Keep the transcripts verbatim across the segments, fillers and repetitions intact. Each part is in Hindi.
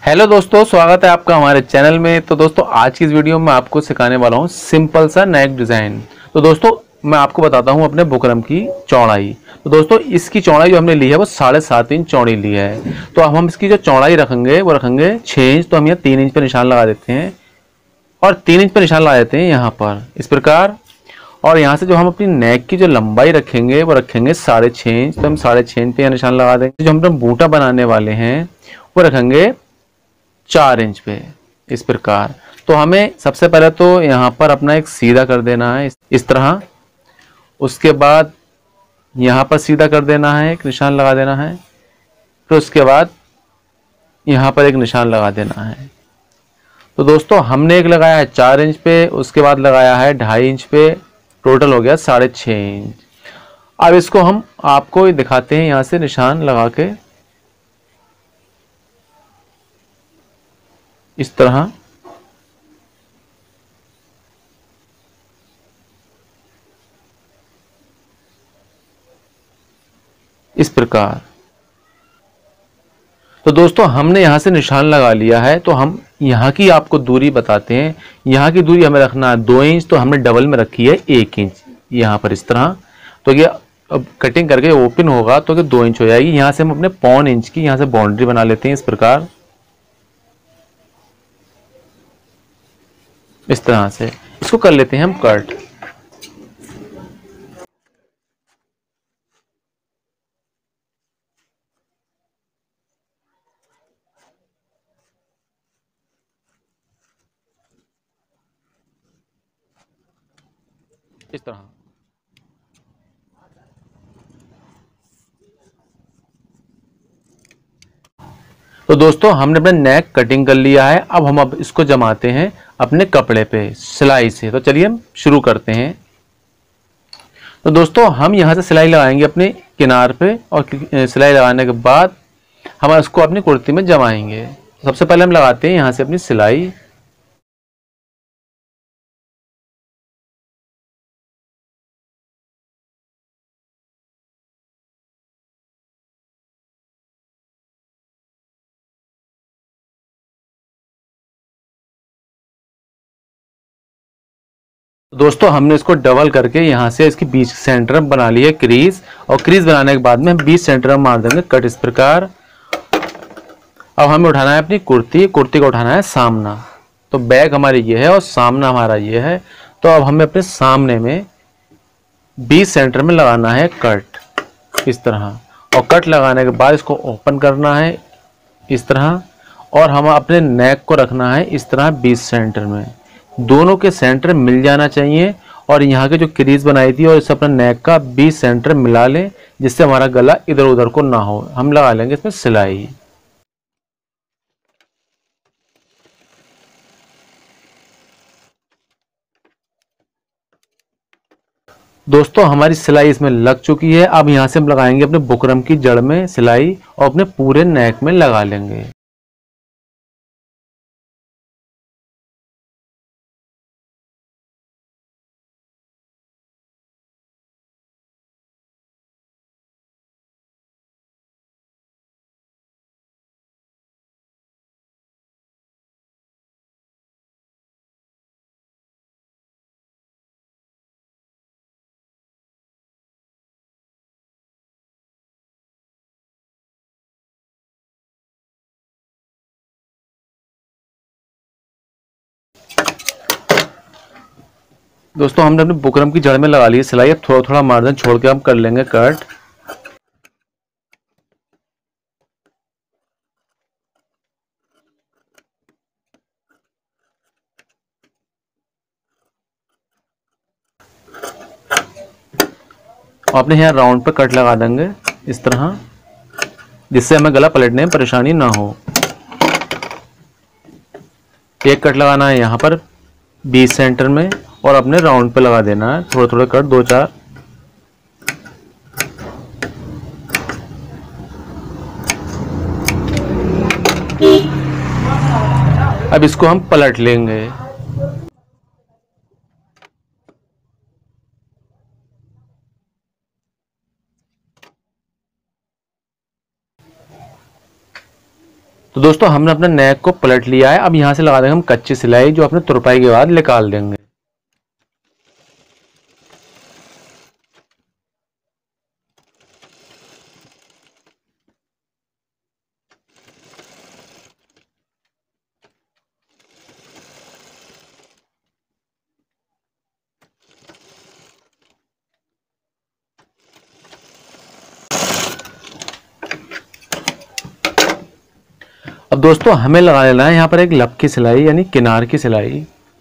हेलो दोस्तों, स्वागत है आपका हमारे चैनल में। तो दोस्तों आज की इस वीडियो में आपको सिखाने वाला हूँ सिंपल सा नेक डिज़ाइन। तो दोस्तों मैं आपको बताता हूँ अपने बुकरम की चौड़ाई। तो दोस्तों इसकी चौड़ाई जो हमने ली है वो साढ़े सात इंच चौड़ी ली है। तो अब हम इसकी जो चौड़ाई रखेंगे वो रखेंगे छः इंच। तो हम यहाँ तीन इंच पर निशान लगा देते हैं और तीन इंच पर निशान लगा देते हैं यहाँ पर इस प्रकार। और यहाँ से जो हम अपनी नेक की जो लंबाई रखेंगे वो रखेंगे साढ़े छः इंच। तो हम साढ़े छः इंच पे यहाँ निशान लगा देंगे। जो हम अपना बूटा बनाने वाले हैं वो रखेंगे चार इंच पे इस प्रकार। तो हमें सबसे पहले तो यहाँ पर अपना एक सीधा कर देना है इस, इस तरह। उसके बाद यहाँ पर सीधा कर देना है, एक निशान लगा देना है। फिर उसके बाद यहाँ पर एक निशान लगा देना है। तो दोस्तों हमने एक लगाया है चार इंच पे, उसके बाद लगाया है ढाई इंच पे, टोटल हो गया साढ़े छः इंच। अब इसको हम आपको दिखाते हैं यहाँ से निशान लगा के इस तरह। इस प्रकार। तो दोस्तों हमने यहाँ से निशान लगा लिया है। तो हम यहाँ की आपको दूरी बताते हैं। यहाँ की दूरी हमें रखना है दो इंच। तो हमने डबल में रखी है एक इंच यहाँ पर इस तरह। तो ये अब कटिंग करके ओपन होगा तो ये दो इंच हो जाएगी। यहाँ से हम अपने पौन इंच की यहाँ से बाउंड्री बना लेते हैं इस प्रकार। इस तरह से इसको कर लेते हैं हम कट। इस तरह। तो दोस्तों हमने अपना नेक कटिंग कर लिया है। अब हम अब इसको जमाते हैं अपने कपड़े पे सिलाई से। तो चलिए हम शुरू करते हैं। तो दोस्तों हम यहाँ से सिलाई लगाएंगे अपने किनार पे और सिलाई लगाने के बाद हम इसको अपनी कुर्ती में जमाएंगे। सबसे पहले हम लगाते हैं यहाँ से अपनी सिलाई। दोस्तों हमने इसको डबल करके यहाँ से इसकी बीच सेंटर में बना ली है क्रीज। और क्रीज बनाने के बाद में हम बीच सेंटर में मार देंगे कट इस प्रकार। अब हमें उठाना है अपनी कुर्ती कुर्ती को उठाना है सामना। तो बैक हमारी ये है और सामना हमारा ये है। तो अब हमें अपने सामने में बीच सेंटर में लगाना है कट इस तरह। और कट लगाने के बाद इसको ओपन करना है इस तरह। और हम अपने नेक को रखना है इस तरह बीच सेंटर में। दोनों के सेंटर मिल जाना चाहिए। और यहाँ के जो क्रीज बनाई थी और इस अपना नेक का बीच सेंटर मिला लें जिससे हमारा गला इधर उधर को ना हो। हम लगा लेंगे इसमें सिलाई। दोस्तों हमारी सिलाई इसमें लग चुकी है। अब यहाँ से हम लगाएंगे अपने बुकरम की जड़ में सिलाई और अपने पूरे नेक में लगा लेंगे। दोस्तों हमने अपने बुकरम की जड़ में लगा ली है सिलाई। अब थोड़ा थोड़ा मार्जिन छोड़ के हम कर लेंगे कट। और अपने यहाँ राउंड पे कट लगा देंगे इस तरह जिससे हमें गला पलटने में परेशानी ना हो। एक कट लगाना है यहाँ पर बीच सेंटर में और अपने राउंड पे लगा देना है थोड़े थोड़े कट, दो चार। अब इसको हम पलट लेंगे। तो दोस्तों हमने अपने नेक को पलट लिया है। अब यहाँ से लगा देंगे हम कच्ची सिलाई, जो अपने तुरपाई के बाद निकाल देंगे। अब दोस्तों हमें लगा लेना है यहाँ पर एक लब की सिलाई, यानी किनार की सिलाई।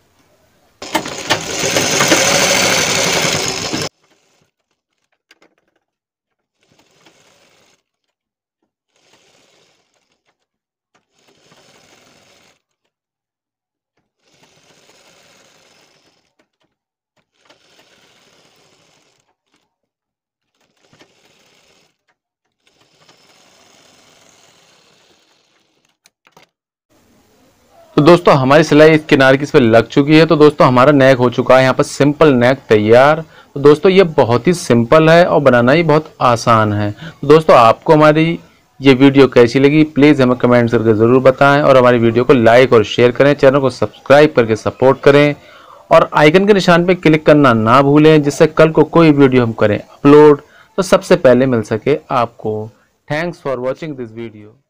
तो दोस्तों हमारी सिलाई इस किनारे की इस पर लग चुकी है। तो दोस्तों हमारा नेक हो चुका है यहाँ पर सिंपल नेक तैयार। तो दोस्तों ये बहुत ही सिंपल है और बनाना ही बहुत आसान है। तो दोस्तों आपको हमारी ये वीडियो कैसी लगी प्लीज़ हमें कमेंट्स करके ज़रूर बताएं, और हमारी वीडियो को लाइक और शेयर करें, चैनल को सब्सक्राइब करके सपोर्ट करें, और आइकन के निशान पर क्लिक करना ना भूलें, जिससे कल को कोई वीडियो हम करें अपलोड तो सबसे पहले मिल सके आपको। Thanks for watching this video.